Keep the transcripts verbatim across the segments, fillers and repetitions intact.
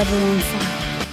everyone's side.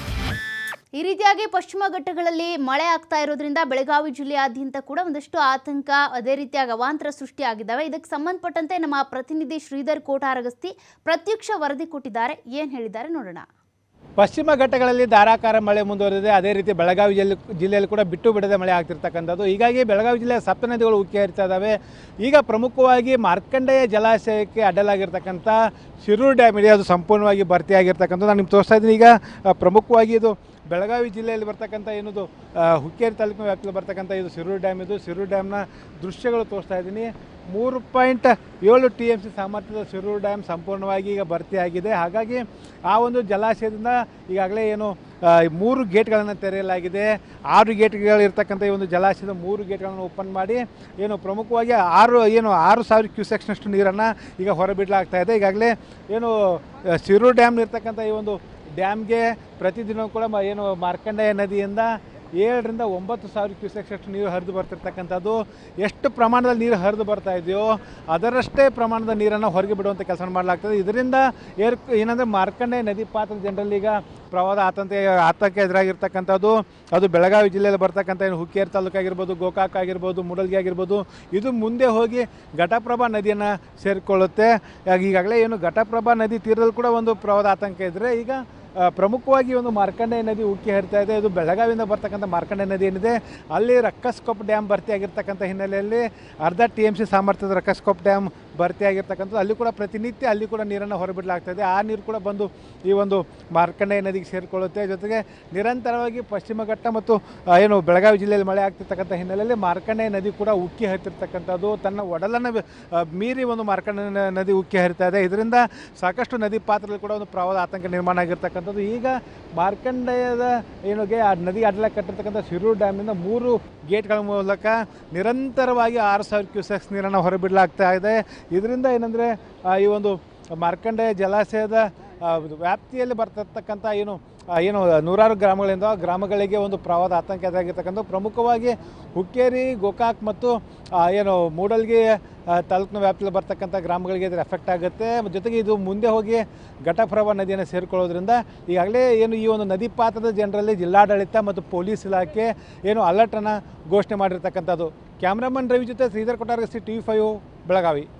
ಈ ರೀತಿಯಾಗಿ ಪಶ್ಚಿಮ ಘಟ್ಟಗಳಲ್ಲಿ ಮಳೆ ಆಗ್ತಾ ಇರೋದ್ರಿಂದ ಬೆಳಗಾವಿ ಜಿಲ್ಲೆಯಾದ್ಯಂತ ಕೂಡ ಒಂದಷ್ಟು ಆತಂಕ ಅದೇ ರೀತಿಯಾಗಿ ಅವಾಂತರ ಸೃಷ್ಟಿಯಾಗಿದ್ದಾವೆ. ಇದಕ್ಕೆ ಸಂಬಂಧಪಟ್ಟಂತೆ ನಮ್ಮ ಪ್ರತಿನಿಧಿ ಶ್ರೀಧರ್ ಕೋಟಾರಗಸ್ತಿ ಪ್ರತ್ಯಕ್ಷ ವರದಿ ಕೊಟ್ಟಿದ್ದಾರೆ. ಏನು ಹೇಳಿದ್ದಾರೆ ನೋಡೋಣ. ಪಶ್ಚಿಮ ಘಟ್ಟಗಳಲ್ಲಿ ಧಾರಾಕಾರ ಮಳೆ ಮುಂದುವರೆದಿದೆ. ಅದೇ ರೀತಿ ಬೆಳಗಾವಿ ಜಿಲ್ಲೆ ಜಿಲ್ಲೆಯಲ್ಲಿ ಕೂಡ ಬಿಟ್ಟು ಬಿಡದೆ ಮಳೆ ಆಗ್ತಿರ್ತಕ್ಕಂಥದ್ದು. ಹೀಗಾಗಿ ಬೆಳಗಾವಿ ಜಿಲ್ಲೆಯ ಸಪ್ತ ನದಿಗಳು ಉಕ್ಕಿ ಹರಿತಾ ಇದ್ದಾವೆ. ಈಗ ಪ್ರಮುಖವಾಗಿ ಮಾರ್ಕಂಡೇಯ ಜಲಾಶಯಕ್ಕೆ ಅಡ್ಡಲಾಗಿರ್ತಕ್ಕಂಥ ಶಿರೂರು ಡ್ಯಾಮ್ ಇದೆ, ಅದು ಸಂಪೂರ್ಣವಾಗಿ ಭರ್ತಿಯಾಗಿರ್ತಕ್ಕಂಥದ್ದು. ನಾನು ನಿಮ್ಗೆ ತೋರಿಸ್ತಾ ಇದ್ದೀನಿ. ಈಗ ಪ್ರಮುಖವಾಗಿ ಇದು ಬೆಳಗಾವಿ ಜಿಲ್ಲೆಯಲ್ಲಿ ಬರ್ತಕ್ಕಂಥ ಏನದು ಹುಕ್ಕೇರಿ ತಾಲೂಕಿನ ವ್ಯಾಪ್ತಿಯಲ್ಲಿ ಬರ್ತಕ್ಕಂಥ ಇದು ಶಿರೂರು ಡ್ಯಾಮ್. ಇದು ಶಿರೂರು ಡ್ಯಾಮ್ನ ದೃಶ್ಯಗಳು ತೋರಿಸ್ತಾ ಇದ್ದೀನಿ. ಮೂರು ಪಾಯಿಂಟ್ ಏಳು ಟಿ ಎಮ್ ಸಿ ಸಾಮರ್ಥ್ಯದ ಶಿರೂರು ಡ್ಯಾಮ್ ಸಂಪೂರ್ಣವಾಗಿ ಈಗ ಭರ್ತಿಯಾಗಿದೆ. ಹಾಗಾಗಿ ಆ ಒಂದು ಜಲಾಶಯದಿಂದ ಈಗಾಗಲೇ ಏನು ಮೂರು ಗೇಟ್ಗಳನ್ನು ತೆರೆಯಲಾಗಿದೆ. ಆರು ಗೇಟ್ಗಳಿರ್ತಕ್ಕಂಥ ಈ ಒಂದು ಜಲಾಶಯದ ಮೂರು ಗೇಟ್ಗಳನ್ನು ಓಪನ್ ಮಾಡಿ ಏನು ಪ್ರಮುಖವಾಗಿ ಆರು ಏನು ಆರು ಸಾವಿರ ಕ್ಯೂಸೆಕ್ಸ್ನಷ್ಟು ನೀರನ್ನು ಈಗ ಹೊರಬಿಡಲಾಗ್ತಾ ಇದೆ. ಈಗಾಗಲೇ ಏನು ಶಿರೂರು ಡ್ಯಾಮ್ ಇರ್ತಕ್ಕಂಥ ಈ ಒಂದು ಡ್ಯಾಮ್ಗೆ ಪ್ರತಿದಿನ ಕೂಡ ಏನು ಮಾರ್ಕಂಡೇಯ ನದಿಯಿಂದ ಏಳರಿಂದ ಒಂಬತ್ತು ಸಾವಿರ ಕ್ಯೂಸೆಕ್ಸಷ್ಟು ನೀರು ಹರಿದು ಬರ್ತಿರ್ತಕ್ಕಂಥದ್ದು. ಎಷ್ಟು ಪ್ರಮಾಣದಲ್ಲಿ ನೀರು ಹರಿದು ಬರ್ತಾ ಇದೆಯೋ ಅದರಷ್ಟೇ ಪ್ರಮಾಣದ ನೀರನ್ನು ಹೊರಗೆ ಬಿಡುವಂಥ ಕೆಲಸ ಮಾಡಲಾಗ್ತದೆ. ಇದರಿಂದ ಏರ್ ಏನಂದರೆ ಮಾರ್ಕಂಡೇಯ ನದಿ ಪಾತ್ರದ ಜನರಲ್ಲಿ ಈಗ ಪ್ರವಾಹ ಆತಂಕ ಆತಂಕ ಎದುರಾಗಿರ್ತಕ್ಕಂಥದ್ದು. ಅದು ಬೆಳಗಾವಿ ಜಿಲ್ಲೆಯಲ್ಲಿ ಬರ್ತಕ್ಕಂಥ ಏನು ಹುಕ್ಕೇರಿ ತಾಲೂಕು ಆಗಿರ್ಬೋದು, ಗೋಕಾಕ್ ಆಗಿರ್ಬೋದು, ಮೂಡಲ್ಗಿ ಆಗಿರ್ಬೋದು, ಇದು ಮುಂದೆ ಹೋಗಿ ಘಟಪ್ರಭಾ ನದಿಯನ್ನು ಸೇರಿಕೊಳ್ಳುತ್ತೆ. ಈಗಾಗಲೇ ಏನು ಘಟಪ್ರಭಾ ನದಿ ತೀರದಲ್ಲಿ ಕೂಡ ಒಂದು ಪ್ರವಾಹ ಆತಂಕ ಇದ್ದರೆ ಈಗ ಪ್ರಮುಖವಾಗಿ ಒಂದು ಮಾರ್ಕಂಡೇಯ ನದಿ ಉಕ್ಕಿ ಹರಿತಾ ಇದೆ. ಇದು ಬೆಳಗಾವಿಯಿಂದ ಬರ್ತಕ್ಕಂಥ ಮಾರ್ಕಂಡೇಯ ನದಿ ಏನಿದೆ ಅಲ್ಲಿ ರಕ್ಕಸ್ಕೊಪ್ಪ ಡ್ಯಾಮ್ ಭರ್ತಿಯಾಗಿರ್ತಕ್ಕಂಥ ಹಿನ್ನೆಲೆಯಲ್ಲಿ ಅರ್ಧ ಟಿ ಎಮ್ ಸಿ ಸಾಮರ್ಥ್ಯದ ರಕ್ಕಸ್ಕೊಪ್ಪ ಡ್ಯಾಮ್ ಭರ್ತಿಯಾಗಿರ್ತಕ್ಕಂಥದ್ದು. ಅಲ್ಲಿ ಕೂಡ ಪ್ರತಿನಿತ್ಯ ಅಲ್ಲಿ ಕೂಡ ನೀರನ್ನು ಹೊರಬಿಡಲಾಗ್ತಾ ಇದೆ. ಆ ನೀರು ಕೂಡ ಬಂದು ಈ ಒಂದು ಮಾರ್ಕಂಡೇಯ ನದಿಗೆ ಸೇರಿಕೊಳ್ಳುತ್ತೆ. ಜೊತೆಗೆ ನಿರಂತರವಾಗಿ ಪಶ್ಚಿಮ ಘಟ್ಟ ಮತ್ತು ಏನು ಬೆಳಗಾವಿ ಜಿಲ್ಲೆಯಲ್ಲಿ ಮಳೆ ಆಗ್ತಿರ್ತಕ್ಕಂಥ ಹಿನ್ನೆಲೆಯಲ್ಲಿ ಮಾರ್ಕಂಡೇಯ ನದಿ ಕೂಡ ಉಕ್ಕಿ ಹರಿತಿರ್ತಕ್ಕಂಥದ್ದು. ತನ್ನ ಒಡಲನ್ನು ಮೀರಿ ಒಂದು ಮಾರ್ಕಂಡೇಯ ನದಿ ಉಕ್ಕಿ ಹರಿತಾ ಇದೆ. ಇದರಿಂದ ಸಾಕಷ್ಟು ನದಿ ಪಾತ್ರದಲ್ಲಿ ಕೂಡ ಒಂದು ಪ್ರವಾಹ ಆತಂಕ ನಿರ್ಮಾಣ ಆಗಿರ್ತಕ್ಕಂಥದ್ದು. ಈಗ ಮಾರ್ಕಂಡೇಯದ ಏನುಗೆ ಆ ನದಿ ಅಡ್ಲ ಕಟ್ಟಿರ್ತಕ್ಕಂಥ ಶಿರೂರು ಡ್ಯಾಮಿಂದ ಮೂರು ಗೇಟ್ಗಳ ಮೂಲಕ ನಿರಂತರವಾಗಿ ಆರು ಸಾವಿರ ಕ್ಯೂಸೆಕ್ಸ್ ನೀರನ್ನು ಹೊರಬಿಡಲಾಗ್ತಾ ಇದೆ. ಇದರಿಂದ ಏನಂದರೆ ಈ ಒಂದು ಮಾರ್ಕಂಡೇಯ ಜಲಾಶಯದ ವ್ಯಾಪ್ತಿಯಲ್ಲಿ ಬರ್ತಿರ್ತಕ್ಕಂಥ ಏನು ಏನು ನೂರಾರು ಗ್ರಾಮಗಳಿಂದ ಗ್ರಾಮಗಳಿಗೆ ಒಂದು ಪ್ರವಾಹದ ಆತಂಕ ಎದುರಾಗಿರ್ತಕ್ಕಂಥ ಪ್ರಮುಖವಾಗಿ ಹುಕ್ಕೇರಿ, ಗೋಕಾಕ್ ಮತ್ತು ಏನು ಮೂಡಲ್ಗಿ ತಾಲೂಕಿನ ವ್ಯಾಪ್ತಿಯಲ್ಲಿ ಬರ್ತಕ್ಕಂಥ ಗ್ರಾಮಗಳಿಗೆ ಇದರ ಎಫೆಕ್ಟ್ ಆಗುತ್ತೆ. ಜೊತೆಗೆ ಇದು ಮುಂದೆ ಹೋಗಿ ಘಟಪ್ರಭಾ ನದಿಯನ್ನು ಸೇರಿಕೊಳ್ಳೋದ್ರಿಂದ ಈಗಾಗಲೇ ಏನು ಈ ಒಂದು ನದಿ ಪಾತ್ರದ ಜನರಲ್ಲಿ ಜಿಲ್ಲಾಡಳಿತ ಮತ್ತು ಪೊಲೀಸ್ ಇಲಾಖೆ ಏನು ಅಲರ್ಟನ್ನು ಘೋಷಣೆ ಮಾಡಿರ್ತಕ್ಕಂಥದ್ದು. ಕ್ಯಾಮ್ರಾಮನ್ ರವಿ ಜೊತೆ Shridhar Kotaragasti, T V five Belagavi.